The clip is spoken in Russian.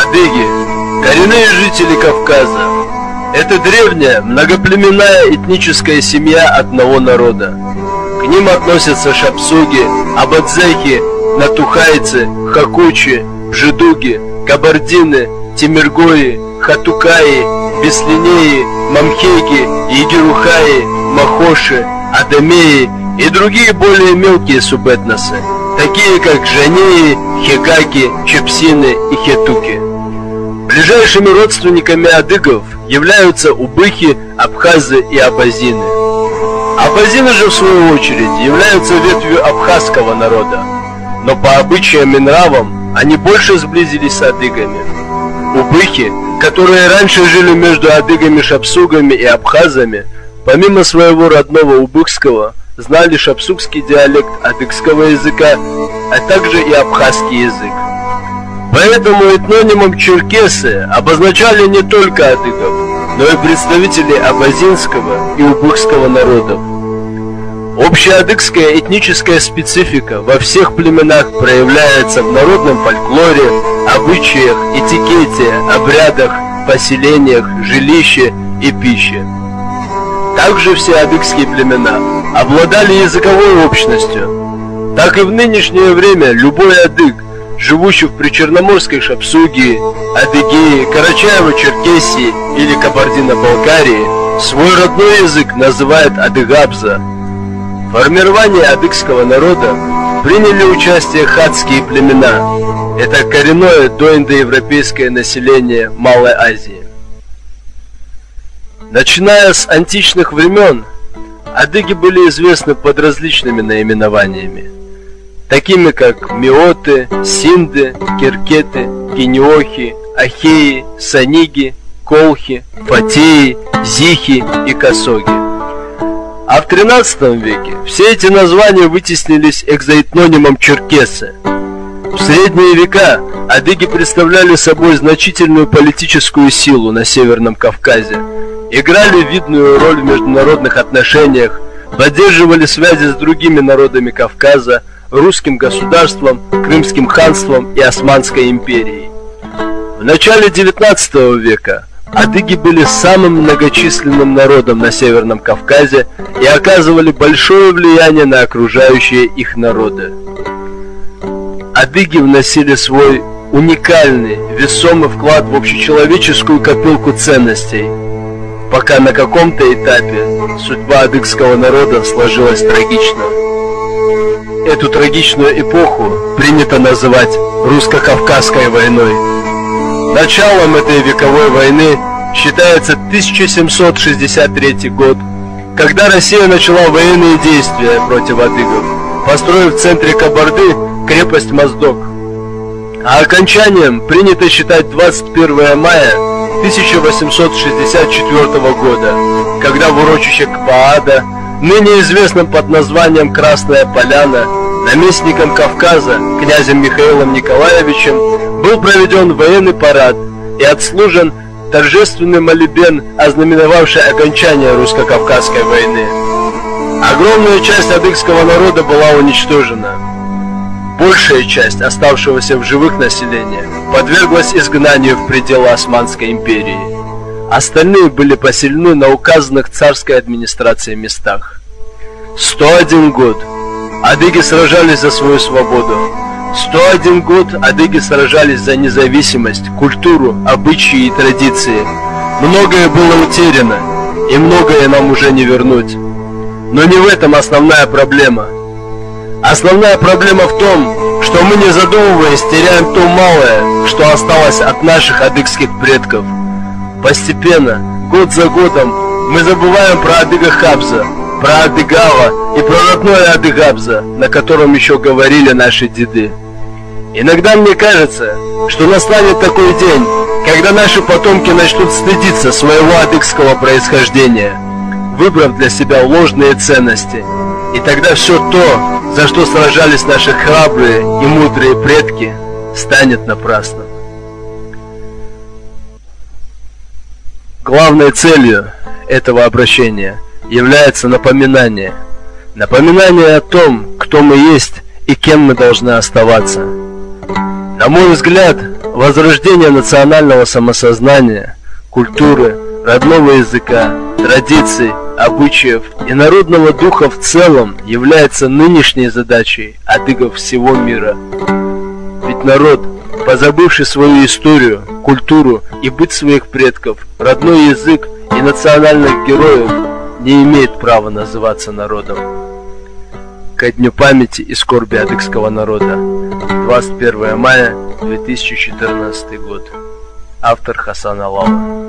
Адыги – коренные жители Кавказа. Это древняя, многоплеменная этническая семья одного народа. К ним относятся шапсуги, абадзехи, натухайцы, хакучи, жидуги, кабардины, тимиргои, хатукаи, беслинеи, мамхеги, егерухаи, махоши, адамеи и другие более мелкие субэтносы, такие как жанеи, хегаки, чепсины и хетуки. Ближайшими родственниками адыгов являются убыхи, абхазы и абазины. Абазины же, в свою очередь, являются ветвью абхазского народа, но по обычаям и нравам они больше сблизились с адыгами. Убыхи, которые раньше жили между адыгами-шапсугами и абхазами, помимо своего родного убыхского, знали шапсугский диалект адыгского языка, а также и абхазский язык. Поэтому этнонимом черкесы обозначали не только адыгов, но и представителей абазинского и убыхского народов. Общеадыгская этническая специфика во всех племенах проявляется в народном фольклоре, обычаях, этикете, обрядах, поселениях, жилище и пище. Также все адыгские племена обладали языковой общностью. Так и в нынешнее время любой адыг, живущий в причерноморской Шапсугии, Адыгее, Карачаево-Черкесии или Кабардино-Балкарии, свой родной язык называет адыгабза. В формировании адыгского народа приняли участие хатские племена. Это коренное доиндоевропейское население Малой Азии. Начиная с античных времен, адыги были известны под различными наименованиями, такими как миоты, синды, киркеты, гениохи, ахеи, саниги, колхи, фатеи, зихи и косоги. А в 13 веке все эти названия вытеснились экзоэтнонимом черкесы. В средние века адыги представляли собой значительную политическую силу на Северном Кавказе, играли видную роль в международных отношениях, поддерживали связи с другими народами Кавказа, русским государством, Крымским ханством и Османской империей. В начале 19 века адыги были самым многочисленным народом на Северном Кавказе и оказывали большое влияние на окружающие их народы. Адыги вносили свой уникальный, весомый вклад в общечеловеческую копилку ценностей, пока на каком-то этапе судьба адыгского народа сложилась трагично. Эту трагичную эпоху принято называть русско-кавказской войной. Началом этой вековой войны считается 1763 год, когда Россия начала военные действия против адыгов, построив в центре Кабарды крепость Моздок. А окончанием принято считать 21 мая 1864 года, когда в урочище Кпаада, ныне известным под названием Красная Поляна, наместником Кавказа, князем Михаилом Николаевичем, был проведен военный парад и отслужен торжественный молебен, ознаменовавший окончание русско-кавказской войны. Огромная часть адыгского народа была уничтожена. Большая часть оставшегося в живых населения подверглась изгнанию в пределы Османской империи. Остальные были поселены на указанных царской администрацией местах. 101 год адыги сражались за свою свободу. 101 год адыги сражались за независимость, культуру, обычаи и традиции. Многое было утеряно, и многое нам уже не вернуть. Но не в этом основная проблема. Основная проблема в том, что мы, не задумываясь, теряем то малое, что осталось от наших адыгских предков. Постепенно, год за годом, мы забываем про адыга-хабза, про адыгава и про родное адыгабза, на котором еще говорили наши деды. Иногда мне кажется, что настанет такой день, когда наши потомки начнут стыдиться своего адыгского происхождения, выбрав для себя ложные ценности. И тогда все то, за что сражались наши храбрые и мудрые предки, станет напрасным. Главной целью этого обращения является напоминание. Напоминание о том, кто мы есть и кем мы должны оставаться. На мой взгляд, возрождение национального самосознания, культуры, родного языка, традиций, обычаев и народного духа в целом является нынешней задачей адыгов всего мира. Ведь народ, позабывший свою историю, культуру и быт своих предков, родной язык и национальных героев, не имеет права называться народом. Ко дню памяти и скорби адыгского народа. 21 мая 2014 год. Автор Хасан Алава.